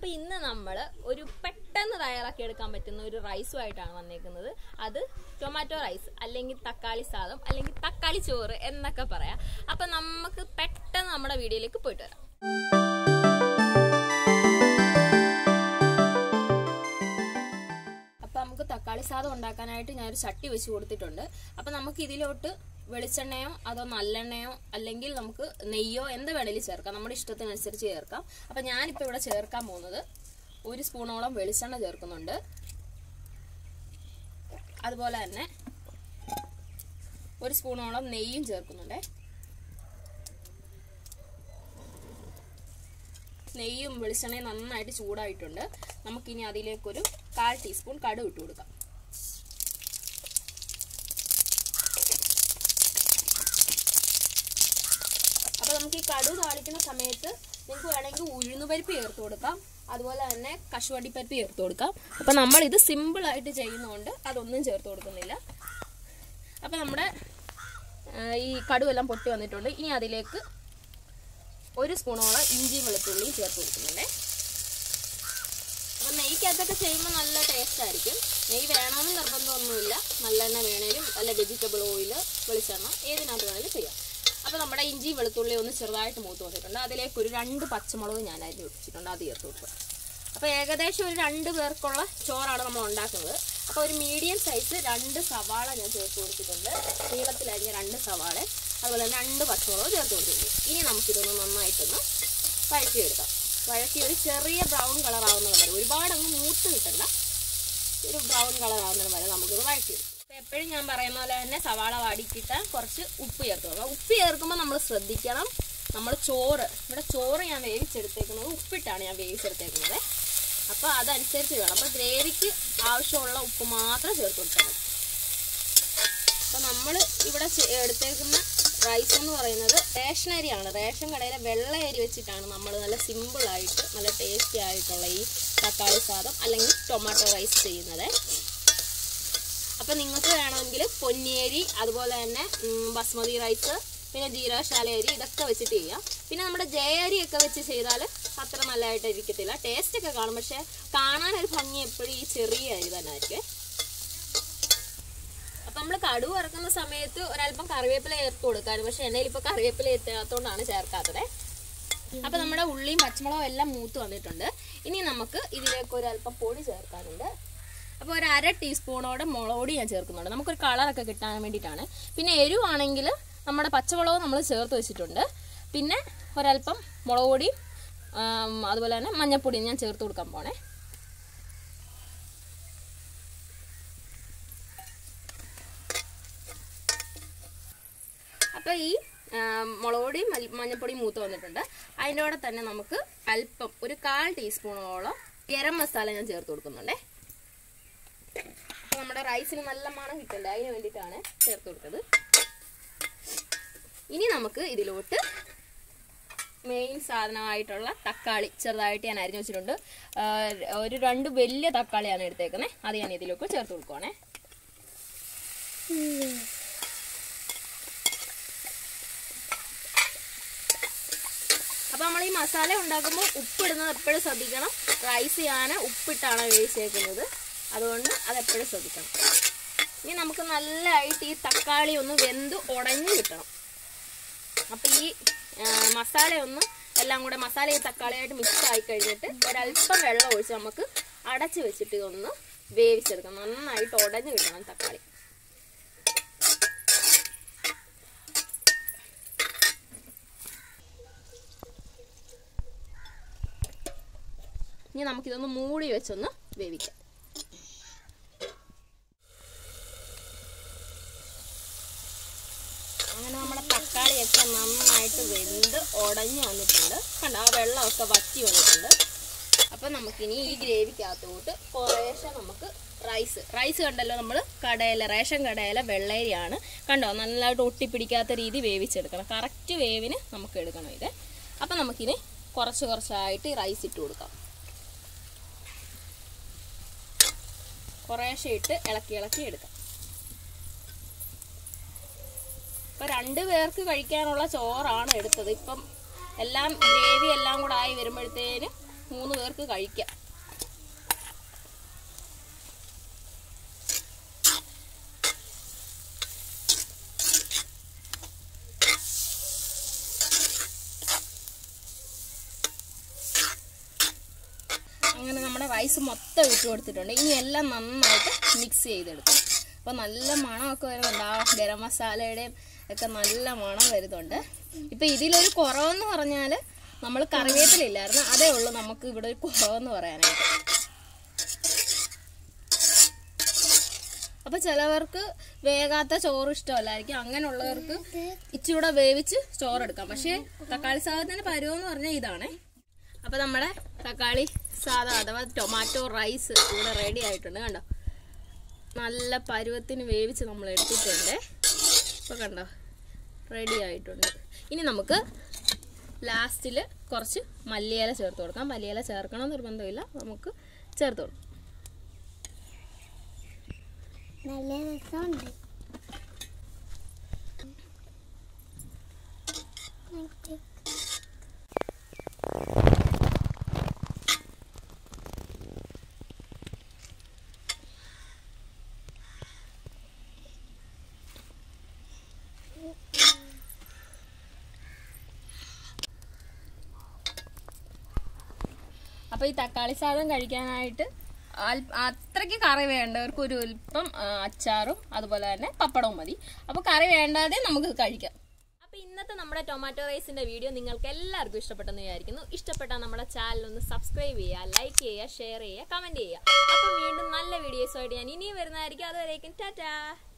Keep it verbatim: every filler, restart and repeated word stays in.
അപ്പോൾ ഇന്ന് നമ്മൾ ഒരു പെട്ടെന്ന് തയ്യാറാക്കി എടുക്കാൻ പറ്റുന്ന ഒരു റൈസുമായിട്ടാണ് വന്നേക്കുന്നത്. അത് ടൊമാറ്റോ റൈസ് അല്ലെങ്കിൽ തക്കാളി സാദം അല്ലെങ്കിൽ തക്കാളി ചോറ് എന്നൊക്കെ പറയാം. അപ്പം നമുക്ക് പെട്ടെന്ന് നമ്മുടെ വീഡിയോയിലേക്ക് പോയിട്ട് വരാം. അപ്പം നമുക്ക് തക്കാളി സാദം ഉണ്ടാക്കാനായിട്ട് ഞാനൊരു ചട്ടി വെച്ച് കൊടുത്തിട്ടുണ്ട്. അപ്പം നമുക്ക് ഇതിലോട്ട് വെളിച്ചെണ്ണയോ അതോ നല്ലെണ്ണയോ അല്ലെങ്കിൽ നമുക്ക് നെയ്യോ എന്ത് വേണേലും ചേർക്കാം, നമ്മുടെ ഇഷ്ടത്തിനനുസരിച്ച് ചേർക്കാം. അപ്പം ഞാനിപ്പോൾ ഇവിടെ ചേർക്കാൻ പോകുന്നത് ഒരു സ്പൂണോളം വെളിച്ചെണ്ണ ചേർക്കുന്നുണ്ട്. അതുപോലെ തന്നെ ഒരു സ്പൂണോളം നെയ്യും ചേർക്കുന്നുണ്ട്. നെയ്യും വെളിച്ചെണ്ണയും നന്നായിട്ട് ചൂടായിട്ടുണ്ട്. നമുക്കിനി അതിലേക്കൊരു കാൽ ടീസ്പൂൺ കടുക് ഇട്ട് കൊടുക്കാം. അപ്പോൾ നമുക്ക് ഈ കടുക് താളിക്കുന്ന സമയത്ത് നിങ്ങൾക്ക് വേണമെങ്കിൽ ഉഴുന്നുപരിപ്പ് ചേർത്ത് കൊടുക്കാം, അതുപോലെ തന്നെ കശുവണ്ടിപ്പരിപ്പ് ചേർത്ത് കൊടുക്കാം. അപ്പം നമ്മളിത് സിമ്പിളായിട്ട് ചെയ്യുന്നതുകൊണ്ട് അതൊന്നും ചേർത്ത് കൊടുക്കുന്നില്ല. അപ്പം നമ്മുടെ ഈ കടുവെല്ലാം പൊട്ടി വന്നിട്ടുണ്ട്. ഇനി അതിലേക്ക് ഒരു സ്പൂണോളം ഇഞ്ചി വെളുത്തുള്ളിയും ചേർത്ത് കൊടുക്കുന്നുണ്ട്. അപ്പം നെയ്ക്കകത്തൊക്കെ ചെയ്യുമ്പോൾ നല്ല ടേസ്റ്റ് ആയിരിക്കും. നെയ്യ് വേണമെന്ന് നിർബന്ധമൊന്നുമില്ല, നല്ലെണ്ണ വേണേലും അല്ല വെജിറ്റബിൾ ഓയിൽ, വെളിച്ചെണ്ണ ഏതിനകത്ത് വേണമെങ്കിലും ചെയ്യാം. അപ്പോൾ നമ്മുടെ ഇഞ്ചി വെളുത്തുള്ളി ഒന്ന് ചെറുതായിട്ട് മൂത്ത് വന്നിട്ടുണ്ട്. അതിലേക്ക് ഒരു രണ്ട് പച്ചമുളക് ഞാൻ അരിഞ്ഞ് വെച്ചിട്ടുണ്ട്, അത് ചേർത്ത് കൊടുക്കുക. അപ്പോൾ ഏകദേശം ഒരു രണ്ട് പേർക്കുള്ള ചോറാണ് നമ്മൾ ഉണ്ടാക്കുന്നത്. അപ്പോൾ ഒരു മീഡിയം സൈസ് രണ്ട് സവാള ഞാൻ ചേർത്ത് കൊടുത്തിട്ടുണ്ട്, നീളത്തിലരിഞ്ഞ രണ്ട് സവാള, അതുപോലെ തന്നെ രണ്ട് പച്ചമുളക് ചേർത്ത് കൊടുത്തിട്ടുണ്ട്. ഇനി നമുക്കിതൊന്ന് നന്നായിട്ടൊന്ന് വഴറ്റിയെടുക്കാം. വഴറ്റി ഒരു ചെറിയ ബ്രൗൺ കളർ ആവുന്നത് വരെ, ഒരുപാട് അങ്ങ് മൂത്ത് കിട്ടണ്ട, ഒരു ബ്രൗൺ കളർ ആവുന്നത് വരെ നമുക്കിത് വഴറ്റിയെടുക്കാം. അപ്പോൾ എപ്പോഴും ഞാൻ പറയുന്ന പോലെ തന്നെ സവാള വാടിക്കിട്ടാൽ കുറച്ച് ഉപ്പ് ചേർത്ത് കൊടുക്കാം. ഉപ്പ് ചേർക്കുമ്പോൾ നമ്മൾ ശ്രദ്ധിക്കണം, നമ്മൾ ചോറ് ഇവിടെ ചോറ് ഞാൻ വേവിച്ചെടുത്തേക്കുന്നത് ഉപ്പിട്ടാണ് ഞാൻ വേവിച്ചെടുത്തേക്കുന്നത്. അപ്പോൾ അതനുസരിച്ച് വേണം. അപ്പോൾ ഗ്രേവിക്ക് ആവശ്യമുള്ള ഉപ്പ് മാത്രം ചേർത്ത് കൊടുത്താൽ മതി. അപ്പോൾ നമ്മൾ ഇവിടെ എടുത്തേക്കുന്ന റൈസ് എന്ന് പറയുന്നത് റേഷൻ അരിയാണ്. റേഷൻ കടയിലെ വെള്ള അരി വെച്ചിട്ടാണ് നമ്മൾ നല്ല സിമ്പിളായിട്ട് നല്ല ടേസ്റ്റി ആയിട്ടുള്ള ഈ തക്കാളി സാദം അല്ലെങ്കിൽ ടൊമാറ്റോ റൈസ് ചെയ്യുന്നത്. അപ്പം നിങ്ങൾക്ക് വേണമെങ്കിൽ പൊന്നിയരി, അതുപോലെ തന്നെ ബസ്മതി റൈസ്, പിന്നെ ജീരകശാല അരി, ഇതൊക്കെ വെച്ചിട്ട് ചെയ്യാം. പിന്നെ നമ്മുടെ ജയ അരിയൊക്കെ വെച്ച് ചെയ്താൽ അത്ര നല്ലതായിട്ട് ഇരിക്കത്തില്ല, ടേസ്റ്റ് ഒക്കെ കാണും, പക്ഷെ കാണാനൊരു ഭംഗി എപ്പോഴും ഈ ചെറിയ അരി തന്നെ ആയിരിക്കും. അപ്പം നമ്മൾ കടുക് വറക്കുന്ന സമയത്ത് ഒരല്പം കറിവേപ്പില ചേർത്ത് കൊടുക്കാൻ, പക്ഷെ എണ്ണയിൽ ഇപ്പോൾ കറിവേപ്പില എത്താത്തതുകൊണ്ടാണ് ചേർക്കാത്തത്. അപ്പം നമ്മുടെ ഉള്ളിയും പച്ചമുളകും എല്ലാം മൂത്ത് വന്നിട്ടുണ്ട്. ഇനി നമുക്ക് ഇതിലേക്ക് ഒരല്പം പൊടി ചേർക്കാനുണ്ട്. അപ്പോൾ ഒരു അര ടീസ്പൂണോടെ മുളക് പൊടി ഞാൻ ചേർക്കുന്നുണ്ട്, നമുക്കൊരു കളറൊക്കെ കിട്ടാൻ വേണ്ടിയിട്ടാണ്. പിന്നെ എരിവാണെങ്കിൽ നമ്മുടെ പച്ചമുളക് നമ്മൾ ചേർത്ത് വെച്ചിട്ടുണ്ട്. പിന്നെ ഒരല്പം മുളക് പൊടി, അതുപോലെ തന്നെ മഞ്ഞൾപ്പൊടി ഞാൻ ചേർത്ത് കൊടുക്കാൻ പോണേ. അപ്പോൾ ഈ മുളക് പൊടിയും മഞ്ഞൾപ്പൊടിയും മൂത്ത് വന്നിട്ടുണ്ട്. അതിൻ്റെ കൂടെ തന്നെ നമുക്ക് അല്പം ഒരു കാൽ ടീസ്പൂണോളം ഗരം മസാല ഞാൻ ചേർത്ത് കൊടുക്കുന്നുണ്ടേ. അപ്പോൾ നമ്മുടെ റൈസിന് നല്ല മണം കിട്ടണ്ടേ, അതിന് വേണ്ടിയിട്ടാണ് ചേർത്ത് കൊടുത്തത്. ഇനി നമുക്ക് ഇതിലോട്ട് മെയിൻ സാധനമായിട്ടുള്ള തക്കാളി ചെറുതായിട്ട് ഞാൻ അരിഞ്ഞു വെച്ചിട്ടുണ്ട്. ഒരു രണ്ട് വലിയ തക്കാളിയാണ് എടുത്തേക്കുന്നത്, അത് ഞാൻ ഇതിലേക്ക് ചേർത്ത് കൊടുക്കുവാണേ. അപ്പോൾ നമ്മൾ ഈ മസാല ഉണ്ടാക്കുമ്പോൾ ഉപ്പിടുന്നത് എപ്പോഴും ശ്രദ്ധിക്കണം. റൈസ് ഞാൻ ഉപ്പിട്ടാണ് വേവിച്ചേക്കുന്നത്, അതുകൊണ്ട് അതെപ്പോഴും ശ്രദ്ധിക്കണം. ഇനി നമുക്ക് നല്ലതായിട്ട് ഈ തക്കാളി ഒന്ന് വെന്ത് ഉടഞ്ഞു കിട്ടണം. അപ്പം ഈ മസാലയൊന്ന് എല്ലാം കൂടെ മസാല ഈ തക്കാളിയായിട്ട് മിക്സ് ആയി കഴിഞ്ഞിട്ട് ഒരല്പം വെള്ളം ഒഴിച്ച് നമുക്ക് അടച്ച് വെച്ചിട്ട് ഒന്ന് വേവിച്ചെടുക്കണം. നന്നായിട്ട് ഉടഞ്ഞു കിട്ടണം തക്കാളി. ഇനി നമുക്കിതൊന്ന് മൂടി വെച്ചൊന്ന് വേവിക്കാം. അങ്ങനെ നമ്മുടെ തക്കാളിയൊക്കെ നന്നായിട്ട് വെന്ത് ഉടഞ്ഞു വന്നിട്ടുണ്ട്. കണ്ട ആ വെള്ളമൊക്കെ വറ്റി വന്നിട്ടുണ്ട്. അപ്പം നമുക്കിനി ഈ ഗ്രേവിക്കകത്തോട്ട് കുറേശ്ശെ നമുക്ക് റൈസ് റൈസ് കണ്ടല്ലോ, നമ്മൾ കടയിലെ റേഷൻ കടയിലെ വെള്ളരിയാണ്, കണ്ടോ നല്ലതായിട്ട് ഒട്ടിപ്പിടിക്കാത്ത രീതി വേവിച്ചെടുക്കണം. കറക്റ്റ് വേവിന് നമുക്ക് എടുക്കണം ഇത്. അപ്പം നമുക്കിനി കുറച്ച് കുറച്ചായിട്ട് ഈ റൈസ് ഇട്ട് കൊടുക്കാം. കുറേശ്ശെ ഇട്ട് ഇളക്കി ഇളക്കി എടുക്കാം. ഇപ്പം രണ്ട് പേർക്ക് കഴിക്കാനുള്ള ചോറാണ് എടുത്തത്. ഇപ്പം എല്ലാം ഗ്രേവി എല്ലാം കൂടെ ആയി വരുമ്പോഴത്തേന് മൂന്ന് പേർക്ക് കഴിക്കാം. അങ്ങനെ നമ്മുടെ റൈസ് മൊത്തം ഇട്ട് കൊടുത്തിട്ടുണ്ട്. ഇനി എല്ലാം നന്നായിട്ട് മിക്സ് ചെയ്തെടുക്കണം. അപ്പോൾ നല്ല മണമൊക്കെ വരുന്നുണ്ട്. ആ ഗരം മസാലയുടെയും ഒക്കെ നല്ല മണം വരുന്നുണ്ട്. ഇപ്പം ഇതിലൊരു കുറവെന്ന് പറഞ്ഞാൽ നമ്മൾ കറിവേപ്പിലില്ലായിരുന്നു, അതേ ഉള്ളൂ നമുക്ക് ഇവിടെ ഒരു കുറവെന്ന് പറയാനായിട്ട്. അപ്പം ചിലവർക്ക് വേകാത്ത ചോറ് ഇഷ്ടമല്ലായിരിക്കും. അങ്ങനെയുള്ളവർക്ക് ഇച്ചിരൂടെ വേവിച്ച് ചോറെടുക്കാം. പക്ഷേ തക്കാളി സാധനത്തിന് പരുവെന്ന് പറഞ്ഞാൽ ഇതാണേ. അപ്പം നമ്മുടെ തക്കാളി സാദാ അഥവാ ടൊമാറ്റോ റൈസ് ഇവിടെ റെഡി ആയിട്ടുണ്ട്. കണ്ടോ, നല്ല പരുവത്തിന് വേവിച്ച് നമ്മൾ എടുത്തിട്ടുണ്ട്. ഇപ്പോൾ കണ്ടോ, റെഡി ആയിട്ടുണ്ട്. ഇനി നമുക്ക് ലാസ്റ്റിൽ കുറച്ച് മല്ലിയില ചേർത്ത് കൊടുക്കാം. മല്ലിയില ചേർക്കണം നിർബന്ധമില്ല, നമുക്ക് ചേർത്ത് കൊടുക്കാം. നല്ല രസമുണ്ട്. അപ്പോൾ ഈ തക്കാളി സാധനം കഴിക്കാനായിട്ട് അത്രയ്ക്ക് കറി വേണ്ടവർക്ക് ഒരു അല്പം അച്ചാറും അതുപോലെ തന്നെ പപ്പടവും മതി. അപ്പോൾ കറി വേണ്ടാതെ നമുക്ക് കഴിക്കാം. അപ്പോൾ ഇന്നത്തെ നമ്മുടെ ടൊമാറ്റോ റൈസിന്റെ വീഡിയോ നിങ്ങൾക്ക് എല്ലാവർക്കും ഇഷ്ടപ്പെട്ടെന്ന് വിചാരിക്കുന്നു. ഇഷ്ടപ്പെട്ടാൽ നമ്മുടെ ചാനൽ ഒന്ന് സബ്സ്ക്രൈബ് ചെയ്യുക, ലൈക്ക് ചെയ്യുക, ഷെയർ ചെയ്യുക, കമന്റ് ചെയ്യുക. അപ്പോൾ വീണ്ടും നല്ല വീഡിയോസുമായിട്ട് ഞാൻ ഇനിയും വരുന്നതായിരിക്കും. അതുവരേക്കും ടാറ്റാ.